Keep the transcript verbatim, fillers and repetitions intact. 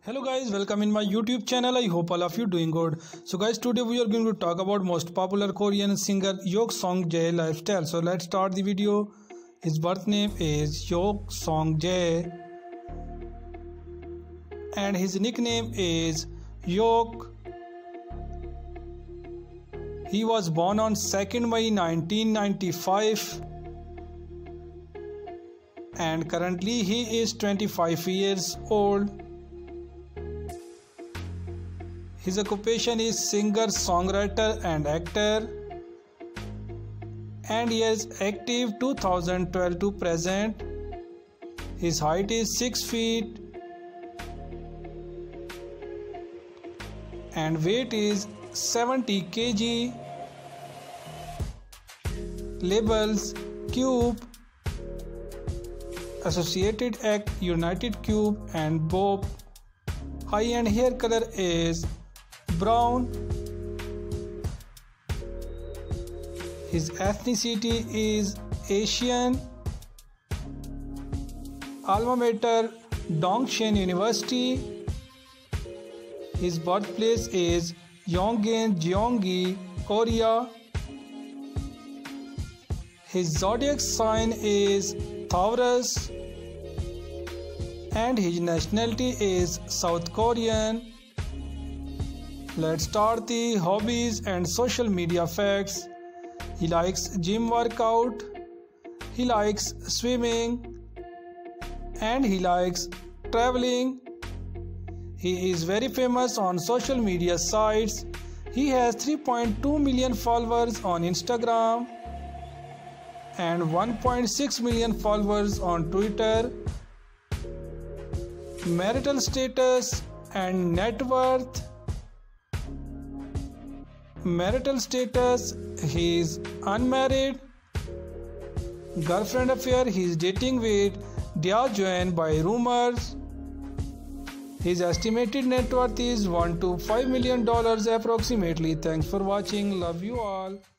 Hello guys, welcome in my YouTube channel. I hope all of you doing good. So guys, today we are going to talk about most popular Korean singer Yok Song Jae lifestyle. So let's start the video. His birth name is Yok Song Jae and his nickname is Yok. He was born on second May nineteen ninety-five and currently he is twenty-five years old. His occupation is singer, songwriter and actor, and he is active two thousand twelve to present. His height is six feet and weight is seventy kilograms. Labels: Cube, Associated Act, United Cube and Bob. Eye and hair color is brown. His ethnicity is Asian. Alma mater Dongshin University. His birthplace is Yongin, Gyeonggi, Korea. His zodiac sign is Taurus and his nationality is South Korean. Let's start the hobbies and social media facts. He likes gym workout, he likes swimming, and he likes traveling. He is very famous on social media sites. He has three point two million followers on Instagram and one point six million followers on Twitter. Marital status and net worth. Marital status: he is unmarried. Girlfriend affair: he is dating with Dia Joan by rumors. His estimated net worth is one to five million dollars approximately. Thanks for watching. Love you all.